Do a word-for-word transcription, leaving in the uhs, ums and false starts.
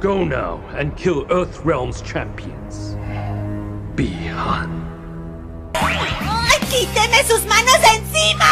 Go now and kill Earthrealm's champions. Bihan. ¡Quíteme sus manos de encima!